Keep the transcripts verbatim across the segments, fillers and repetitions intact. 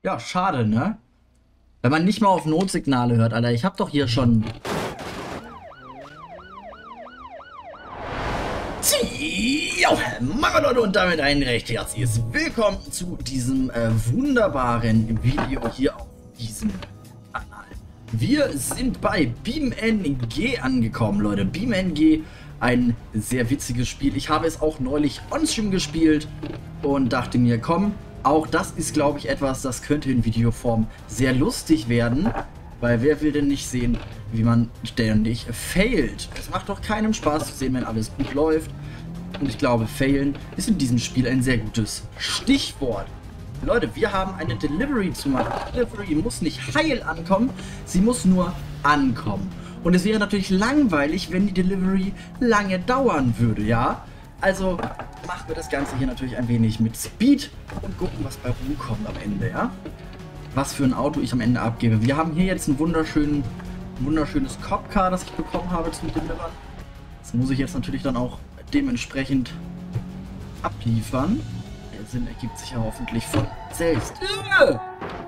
Ja, schade, ne? Wenn man nicht mal auf Notsignale hört, Alter. Ich hab doch hier schon... Ja, meine Leute, und damit ein recht herzliches Willkommen zu diesem äh, wunderbaren Video hier auf diesem Kanal. Wir sind bei BeamNG angekommen, Leute. BeamNG, ein sehr witziges Spiel. Ich habe es auch neulich on-stream gespielt und dachte mir, komm, auch das ist, glaube ich, etwas, das könnte in Videoform sehr lustig werden. Weil wer will denn nicht sehen, wie man ständig failt? Es macht doch keinem Spaß zu sehen, wenn alles gut läuft. Und ich glaube, failen ist in diesem Spiel ein sehr gutes Stichwort. Leute, wir haben eine Delivery zu machen. Die Delivery muss nicht heil ankommen, sie muss nur ankommen. Und es wäre natürlich langweilig, wenn die Delivery lange dauern würde, ja? Also machen wir das Ganze hier natürlich ein wenig mit Speed und gucken, was bei rumkommt am Ende, ja? Was für ein Auto ich am Ende abgebe. Wir haben hier jetzt ein wunderschönen, wunderschönes Copcar, das ich bekommen habe zum Delivern. Das muss ich jetzt natürlich dann auch dementsprechend abliefern. Der Sinn ergibt sich ja hoffentlich von selbst. Ja.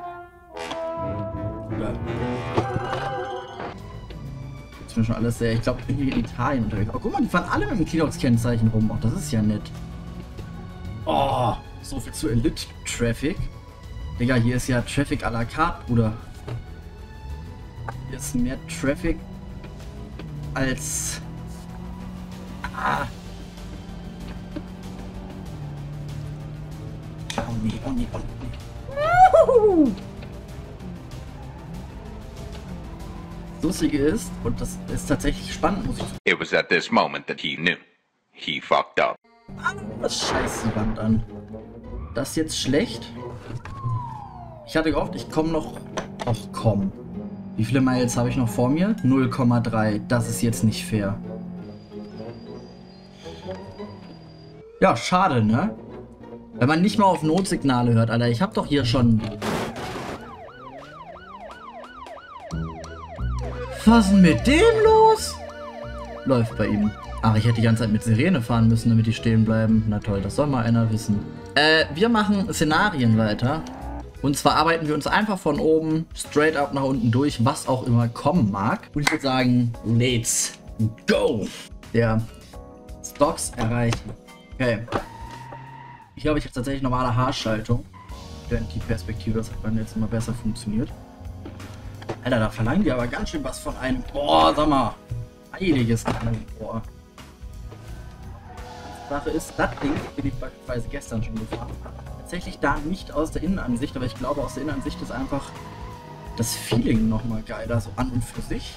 Jetzt bin schon alles sehr... Ich glaube, ich bin hier in Italien unterwegs. Oh, guck mal, die fahren alle mit dem Kinox-Kennzeichen rum. Ach, das ist ja nett. Oh, so viel zu Elite-Traffic. Digga, hier ist ja Traffic à la carte, Bruder. Hier ist mehr Traffic als... Ah. Oh nee, oh nee, oh nee. Das Lustige ist, und das ist tatsächlich spannend, muss ich sagen. It was at this moment that he knew. He fucked up. Ah, was scheißt die Wand an? Das ist jetzt schlecht. Ich hatte gehofft, ich komme noch... Ach komm. Wie viele Miles habe ich noch vor mir? null Komma drei. Das ist jetzt nicht fair. Ja, schade, ne? Wenn man nicht mal auf Notsignale hört, Alter. Ich habe doch hier schon... Was ist denn mit dem los? Läuft bei ihm. Ach, ich hätte die ganze Zeit mit Sirene fahren müssen, damit die stehen bleiben. Na toll, das soll mal einer wissen. Äh, wir machen Szenarien weiter. Und zwar arbeiten wir uns einfach von oben straight up nach unten durch, was auch immer kommen mag. Und ich würde sagen, let's go. Der Stocks erreichen. Okay. Ich glaube, ich habe tatsächlich normale Haarschaltung. Denn die Perspektive, das hat beim letzten Mal besser funktioniert. Alter, da verlangen die aber ganz schön was von einem. Boah, sag mal. Heiliges Boah. Die Sache ist, das Ding bin ich beispielsweise gestern schon gefahren. Tatsächlich da nicht aus der Innenansicht, aber ich glaube, aus der Innenansicht ist einfach das Feeling nochmal geiler, so an und für sich.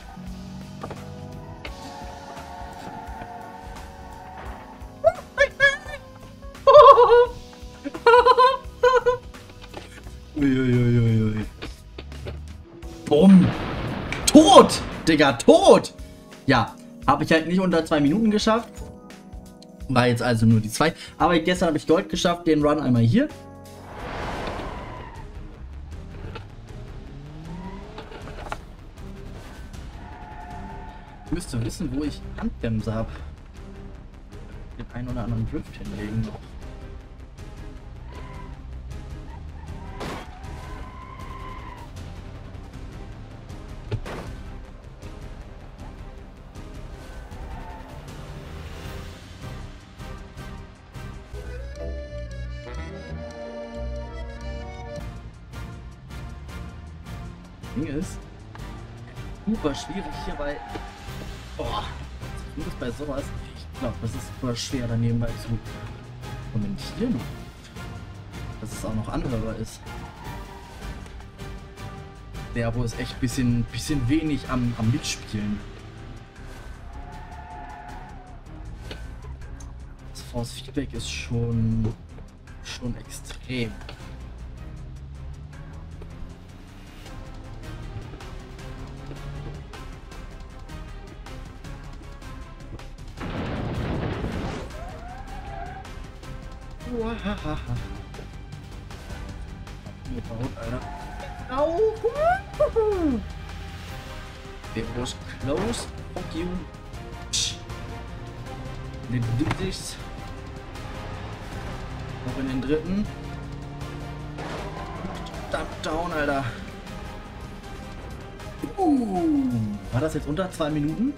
Uiuiuiui. Bumm. Tot! Digga, tot! Ja, habe ich halt nicht unter zwei Minuten geschafft. War jetzt also nur die zwei. Aber gestern habe ich Gold geschafft, den Run einmal hier. Ich müsste wissen, wo ich Handbremse habe. Den einen oder anderen Drift hinlegen noch. Ding ist super schwierig hier, weil boah, zumindest bei sowas, ich glaube, das ist super schwer daneben bei zu kommentieren, dass es auch noch anhörbar ist. Der, wo es echt ein bisschen, bisschen wenig am, am Mitspielen. Das Force Feedback ist schon, schon extrem. Mir baut, Alter. Au! It was close. Fuck you. Den Dicks. Noch in den dritten. Dump down, Alter. Uh, war das jetzt unter zwei Minuten?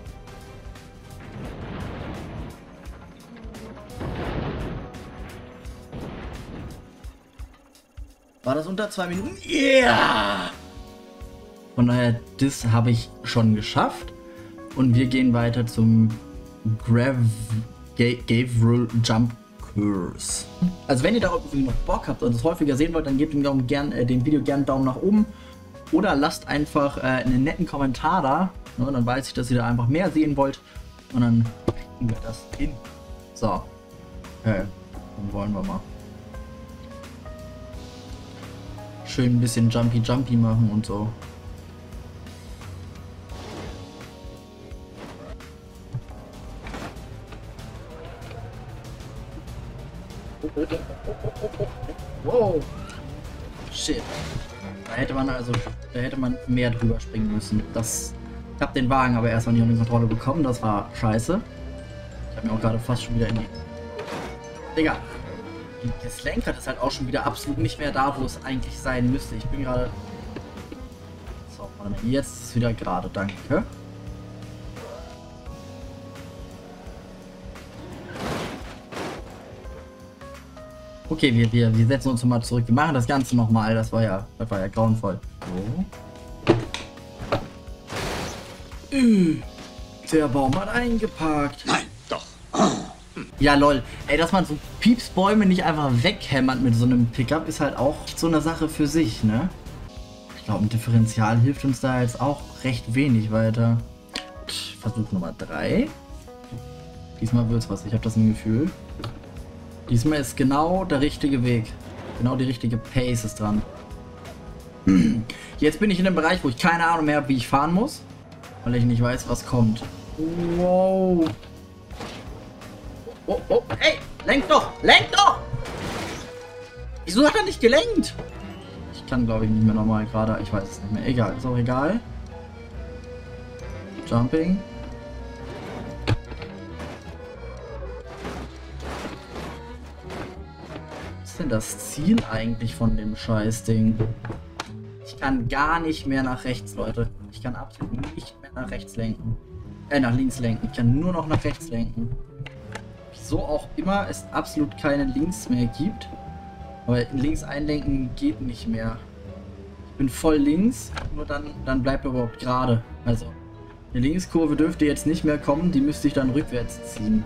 War das unter zwei Minuten? Yeah! Von daher, das habe ich schon geschafft. Und wir gehen weiter zum Grav Gavril Jump Curse. Also wenn ihr da irgendwie noch Bock habt und es häufiger sehen wollt, dann gebt dem, gern, äh, dem Video gerne einen Daumen nach oben. Oder lasst einfach äh, einen netten Kommentar da. Ne, dann weiß ich, dass ihr da einfach mehr sehen wollt. Und dann kriegen wir das hin. So. Okay. Dann wollen wir mal. Schön ein bisschen Jumpy Jumpy machen und so. Wow. Shit. Da hätte man also, da hätte man mehr drüber springen müssen. Das, ich habe den Wagen aber erstmal nicht unter Kontrolle bekommen. Das war scheiße. Ich habe mir auch gerade fast schon wieder in die... Digga. Das Lenkrad ist halt auch schon wieder absolut nicht mehr da, wo es eigentlich sein müsste. Ich bin gerade... So, jetzt ist es wieder gerade. Danke. Okay, wir, wir, wir setzen uns mal zurück. Wir machen das Ganze nochmal. Das war ja, das war ja grauenvoll. So. Äh, der Baum hat eingeparkt. Nein, doch. Ja, lol. Ey, dass man so Piepsbäume nicht einfach weghämmert mit so einem Pickup, ist halt auch so eine Sache für sich, ne? Ich glaube, ein Differential hilft uns da jetzt auch recht wenig weiter. Versuch Nummer drei. Diesmal wird's was. Ich habe das im Gefühl. Diesmal ist genau der richtige Weg. Genau die richtige Pace ist dran. Jetzt bin ich in einem Bereich, wo ich keine Ahnung mehr habe, wie ich fahren muss. Weil ich nicht weiß, was kommt. Wow. Oh, oh, ey, lenk doch, lenk doch! Wieso hat er nicht gelenkt? Ich kann, glaube ich, nicht mehr normal gerade. Ich weiß es nicht mehr. Egal, ist auch egal. Jumping. Was ist denn das Ziel eigentlich von dem Scheißding? Ich kann gar nicht mehr nach rechts, Leute. Ich kann absolut nicht mehr nach rechts lenken. Äh, nach links lenken. Ich kann nur noch nach rechts lenken. Wieso auch immer es absolut keine Links mehr gibt. Aber links einlenken geht nicht mehr. Ich bin voll links, nur dann, dann bleibt er überhaupt gerade. Also, die Linkskurve dürfte jetzt nicht mehr kommen, die müsste ich dann rückwärts ziehen.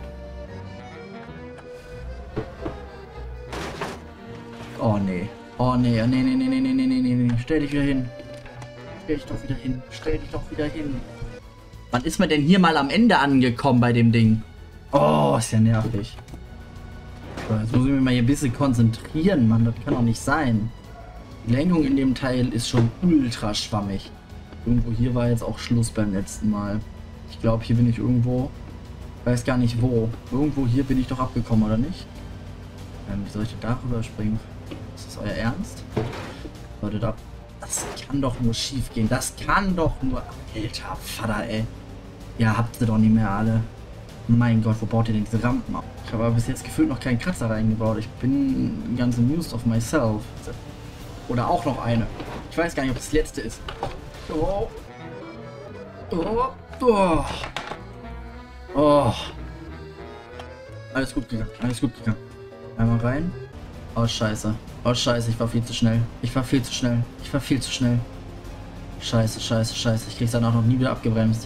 Oh nee. Oh nee, nee, nee, nee, nee, nee, nee, nee, nee. Stell dich wieder hin. Stell dich doch wieder hin. Stell dich doch wieder hin. Wann ist man denn hier mal am Ende angekommen bei dem Ding? Oh, ist ja nervig. So, jetzt muss ich mich mal hier ein bisschen konzentrieren, Mann. Das kann doch nicht sein. Die Lenkung in dem Teil ist schon ultra schwammig. Irgendwo hier war jetzt auch Schluss beim letzten Mal. Ich glaube, hier bin ich irgendwo... Weiß gar nicht wo. Irgendwo hier bin ich doch abgekommen, oder nicht? Ähm, wie soll ich denn darüber springen? Ist das euer Ernst? Leute, da... Das kann doch nur schief gehen. Das kann doch nur... Alter Vater, ey. Ja, habt ihr doch nicht mehr alle. Mein Gott, wo baut ihr denn diese Rampen auf? Ich habe aber bis jetzt gefühlt noch keinen Kratzer reingebaut. Ich bin ganz amused of myself. Oder auch noch eine. Ich weiß gar nicht, ob das letzte ist. Oh. Oh. Oh. Oh. Alles gut gegangen. Alles gut gegangen. Einmal rein. Oh, scheiße. Oh, scheiße. Ich war viel zu schnell. Ich war viel zu schnell. Ich war viel zu schnell. Scheiße, scheiße, scheiße. Ich krieg's dann auch noch nie wieder abgebremst.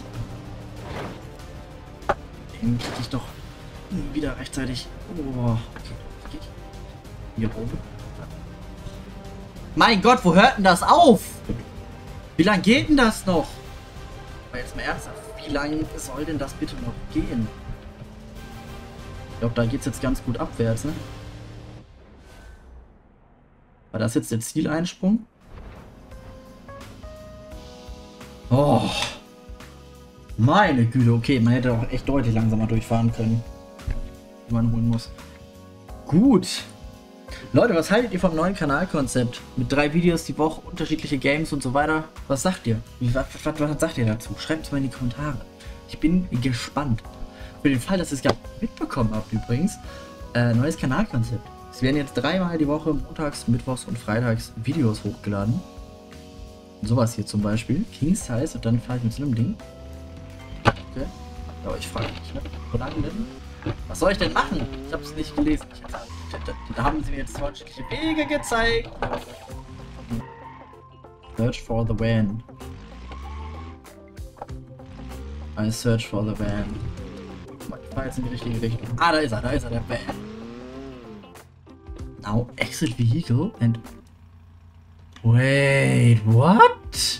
Den krieg ich doch nie wieder rechtzeitig. Oh. Okay. Hier oben. Mein Gott, wo hört denn das auf? Wie lange geht denn das noch? Aber jetzt mal ernsthaft, wie lange soll denn das bitte noch gehen? Ich glaube, da geht es jetzt ganz gut abwärts, ne? War das jetzt der Zieleinsprung? Oh. Meine Güte, okay, man hätte auch echt deutlich langsamer durchfahren können. Wie man holen muss. Gut. Leute, was haltet ihr vom neuen Kanalkonzept? Mit drei Videos die Woche, unterschiedliche Games und so weiter. Was sagt ihr? Was, was, was sagt ihr dazu? Schreibt es mal in die Kommentare. Ich bin gespannt. Für den Fall, dass ihr es gar nicht mitbekommen habt übrigens. Äh, neues Kanalkonzept. Es werden jetzt dreimal die Woche, montags, mittwochs und freitags Videos hochgeladen. Sowas hier zum Beispiel. King Size und dann fahre ich mit so einem Ding. Okay. Aber ich frage mich, ne? Wo lang denn? Was soll ich denn machen? Ich habe es nicht gelesen. Ich, da, da, da haben sie mir jetzt fortschrittliche Wege gezeigt. Search for the van. I search for the van. Ich fahre jetzt in die richtige Richtung. Ah, da ist er, da ist er, der Van. Now exit vehicle and... Wait, what?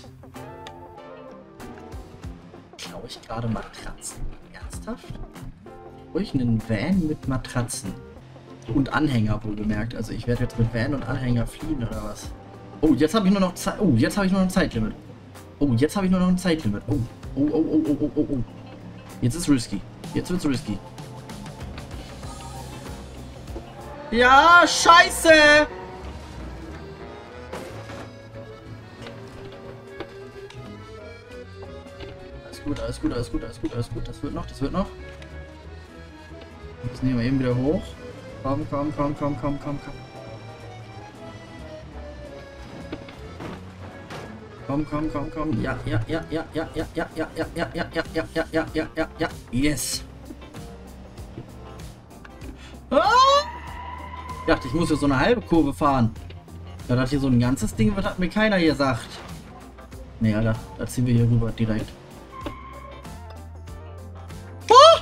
Glaube ich gerade Matratzen? Ernsthaft? Ruhig einen Van mit Matratzen. Und Anhänger wohl bemerkt. Also ich werde jetzt mit Van und Anhänger fliehen oder was? Oh, jetzt habe ich nur noch Zeit. Oh, jetzt habe ich nur noch ein Zeitlimit. Oh, jetzt habe ich nur noch ein Zeitlimit. Oh, oh, oh, oh, oh, oh, oh, oh. Jetzt ist risky. Jetzt wird's risky. Ja, scheiße! Alles gut, alles gut, alles gut, alles gut, alles gut. Das wird noch, das wird noch. Jetzt nehmen wir eben wieder hoch. Komm, komm, komm, komm, komm, komm, komm. Komm, komm, komm, komm. Ja, ja, ja, ja, ja, ja, ja, ja, ja, ja, ja, ja, ja, ja, ja, ja, ja, ja. Yes. Ah! Ich dachte, ich muss hier so eine halbe Kurve fahren. Da hat hier so ein ganzes Ding, was hat mir keiner gesagt. Nee, Alter, da ziehen wir hier rüber direkt. Ah!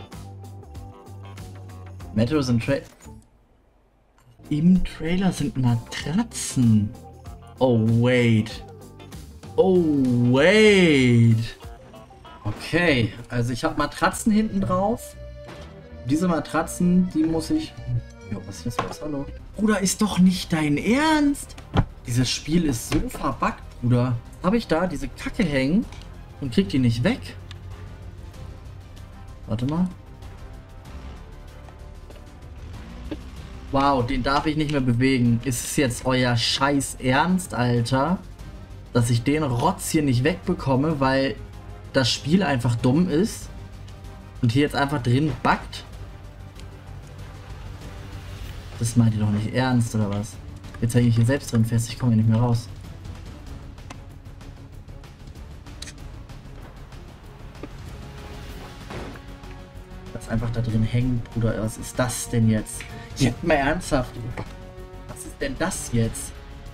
Metros und Tra Im Trailer sind Matratzen. Oh, wait. Oh, wait. Okay, also ich habe Matratzen hinten drauf. Diese Matratzen, die muss ich... Jo, was ist jetzt los? Hallo? Bruder, ist doch nicht dein Ernst? Dieses Spiel ist so verbuggt, Bruder. Habe ich da diese Kacke hängen und krieg die nicht weg? Warte mal. Wow, den darf ich nicht mehr bewegen. Ist es jetzt euer Scheiß Ernst, Alter? Dass ich den Rotz hier nicht wegbekomme, weil das Spiel einfach dumm ist und hier jetzt einfach drin buggt? Das meint ihr doch nicht ernst, oder was? Jetzt hänge ich hier selbst drin fest, ich komme hier nicht mehr raus. Das einfach da drin hängt, Bruder. Was ist das denn jetzt? Jetzt mal ernsthaft. Was ist denn das jetzt?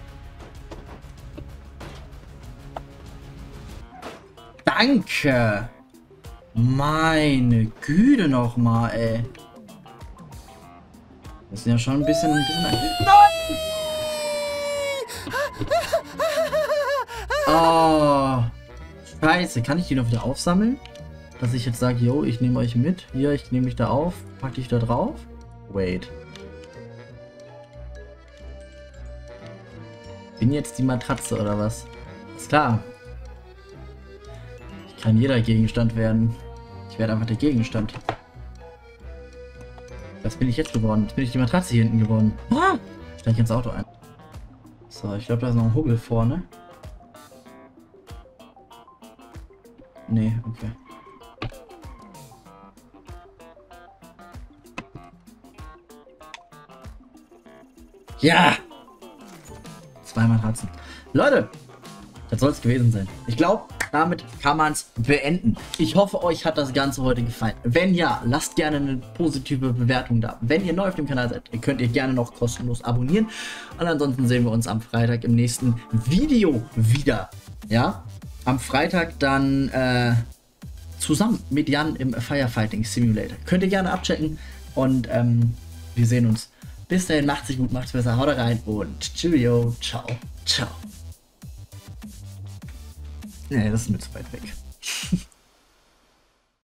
Danke! Meine Güte nochmal, ey. Das sind ja schon ein bisschen... Ein bisschen Nein! Oh. Scheiße, kann ich die noch wieder aufsammeln? Dass ich jetzt sage, yo, ich nehme euch mit. Hier, ich nehme mich da auf. Pack dich da drauf. Wait. Bin jetzt die Matratze oder was? Ist klar. Ich kann jeder Gegenstand werden. Ich werde einfach der Gegenstand. Was bin ich jetzt geworden? Jetzt bin ich die Matratze hier hinten geworden. Ah! Steig ich ins Auto ein. So, ich glaube, da ist noch ein Hubbel vorne. Nee, okay. Ja! Zwei Matratzen. Leute, das soll es gewesen sein. Ich glaube, damit kann man es beenden. Ich hoffe, euch hat das Ganze heute gefallen. Wenn ja, lasst gerne eine positive Bewertung da. Wenn ihr neu auf dem Kanal seid, könnt ihr gerne noch kostenlos abonnieren. Und ansonsten sehen wir uns am Freitag im nächsten Video wieder. Ja, am Freitag dann äh, zusammen mit Jan im Firefighting Simulator. Könnt ihr gerne abchecken und ähm, wir sehen uns. Bis dahin, macht's sich gut, macht's besser, haut rein und tschüss, ciao, ciao. Nee, das ist mir zu weit weg.